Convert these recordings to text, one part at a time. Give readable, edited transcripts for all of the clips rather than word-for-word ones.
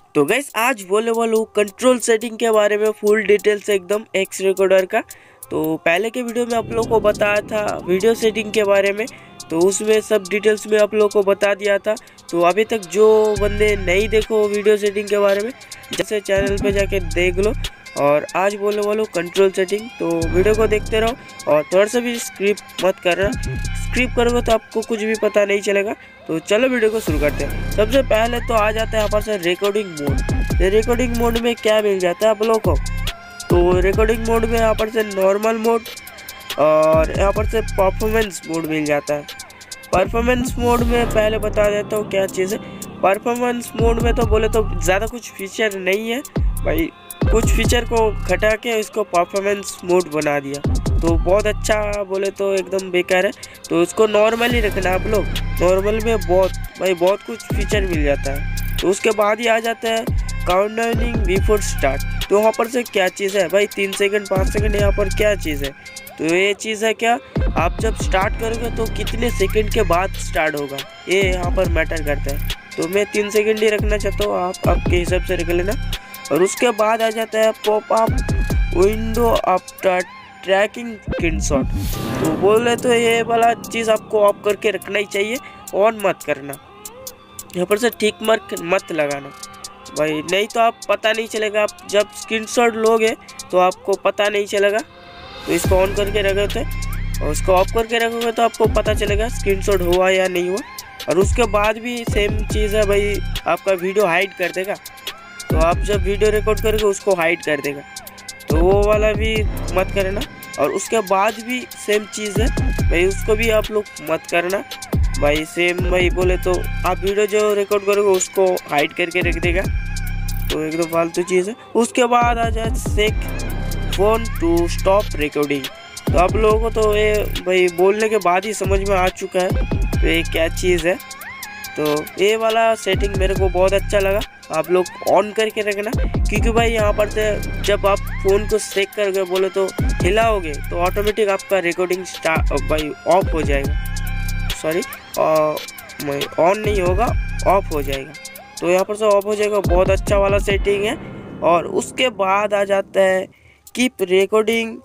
तो गाइस आज बोले वालों कंट्रोल सेटिंग के बारे में फुल डिटेल से एकदम एक्स रिकॉर्डर का। तो पहले के वीडियो में आप लोगों को बताया था वीडियो सेटिंग के बारे में, तो उसमें सब डिटेल्स में आप लोगों को बता दिया था। तो अभी तक जो बंदे नहीं देखो वीडियो सेटिंग के बारे में, जैसे चैनल पे जाके देख लो। और आज बोले वालों कंट्रोल सेटिंग, तो वीडियो को देखते रहो और थोड़ा सा भी स्क्रिप मत करना। स्क्रिप करोगे तो आपको कुछ भी पता नहीं चलेगा। तो चलो वीडियो को शुरू करते हैं। सबसे पहले तो आ जाता है यहाँ पर से रिकॉर्डिंग मोड। रिकॉर्डिंग मोड में क्या मिल जाता है आप लोगों को, तो रिकॉर्डिंग मोड में यहाँ पर से नॉर्मल मोड और यहाँ पर से परफॉर्मेंस मोड मिल जाता है। परफॉर्मेंस मोड में पहले बता देता हूँ क्या चीज़ है। परफॉर्मेंस मोड में तो बोले तो ज़्यादा कुछ फीचर नहीं है भाई, कुछ फीचर को घटा के इसको परफॉर्मेंस मोड बना दिया, तो बहुत अच्छा बोले तो एकदम बेकार है। तो उसको नॉर्मल ही रखना आप लोग। नॉर्मल में बहुत कुछ फीचर मिल जाता है। तो उसके बाद ही आ जाता है काउंटडाउनिंग बिफोर स्टार्ट। तो वहाँ पर से क्या चीज़ है भाई, 3 सेकंड 5 सेकंड यहाँ पर क्या चीज़ है। तो ये चीज़ है क्या, आप जब स्टार्ट करोगे तो कितने सेकंड के बाद स्टार्ट होगा, ये यहाँ पर मैटर करता है। तो मैं 3 सेकंड ही रखना चाहता हूँ, आप आपके हिसाब से रख लेना। और उसके बाद आ जाता है pop up window after tracking screenshot. तो बोले तो ये वाला चीज़ आपको ऑफ करके रखना ही चाहिए, ऑन मत करना। यहाँ पर से टिक मार्क मत लगाना भाई, नहीं तो आप पता नहीं चलेगा। आप जब स्क्रीनशॉट लोगे तो आपको पता नहीं चलेगा। तो इसको ऑन करके रखोगे और उसको ऑफ करके रखोगे तो आपको पता चलेगा स्क्रीनशॉट हुआ या नहीं हुआ। और उसके बाद भी सेम चीज़ है भाई, आपका वीडियो हाइड कर देगा। तो आप जब वीडियो रिकॉर्ड करोगे उसको हाइड कर देगा, तो वो वाला भी मत करना। और उसके बाद भी सेम चीज़ है भाई, उसको भी आप लोग मत करना भाई। सेम भाई बोले तो आप वीडियो जो रिकॉर्ड करोगे उसको हाइड करके रख देगा, तो एकदम फालतू चीज़ है। उसके बाद आ जाए shake phone to stop recording. तो आप लोगों को तो ये भाई बोलने के बाद ही समझ में आ चुका है तो ये क्या चीज़ है। तो ये वाला सेटिंग मेरे को बहुत अच्छा लगा, आप लोग ऑन करके रखना। क्योंकि भाई यहाँ पर से जब आप फ़ोन को सेक करके बोले तो हिलाओगे तो ऑटोमेटिक आपका रिकॉर्डिंग स्टार्ट भाई ऑफ हो जाएगा। सॉरी ऑन नहीं होगा, ऑफ हो जाएगा। तो यहाँ पर से ऑफ हो जाएगा, बहुत अच्छा वाला सेटिंग है। और उसके बाद आ जाता है keep recording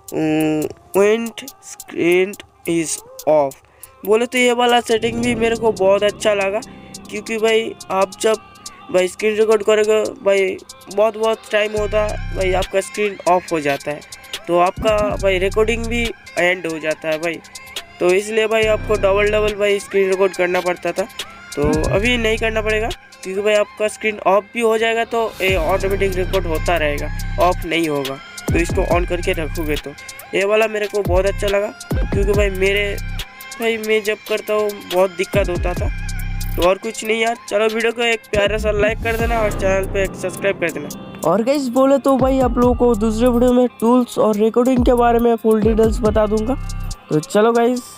when screen is off. बोले तो ये वाला सेटिंग भी मेरे को बहुत अच्छा लगा। क्योंकि भाई आप जब भाई स्क्रीन रिकॉर्ड करोगे भाई बहुत टाइम होता है भाई, आपका स्क्रीन ऑफ हो जाता है तो आपका भाई रिकॉर्डिंग भी एंड हो जाता है भाई। तो इसलिए भाई आपको डबल भाई स्क्रीन रिकॉर्ड करना पड़ता था, तो अभी नहीं करना पड़ेगा। क्योंकि भाई आपका स्क्रीन ऑफ भी हो जाएगा तो ये ऑटोमेटिक रिकॉर्ड होता रहेगा, ऑफ नहीं होगा। तो इसको ऑन करके रखोगे तो ये वाला मेरे को बहुत अच्छा लगा। क्योंकि भाई मैं जब करता हूँ बहुत दिक्कत होता था। तो और कुछ नहीं यार, चलो वीडियो को एक प्यारा सा लाइक कर देना और चैनल पे एक सब्सक्राइब कर देना। और गाइस बोले तो भाई आप लोगों को दूसरे वीडियो में टूल्स और रिकॉर्डिंग के बारे में फुल डिटेल्स बता दूंगा। तो चलो गाइस